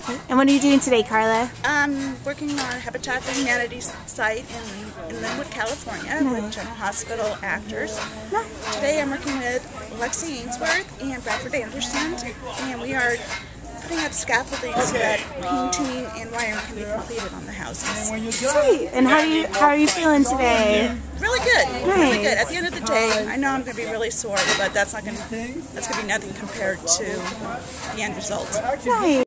And what are you doing today, Karla? Working on a Habitat for Humanity site in Linwood, California with General Hospital actors. Today I'm working with Lexi Ainsworth and Bradford Anderson, and we are putting up scaffolding so that painting and wiring can be completed on the houses. Great. And how are you feeling today? Really good. Really good. At the end of the day, I know I'm going to be really sore, but that's going to be nothing compared to the end result. Nice.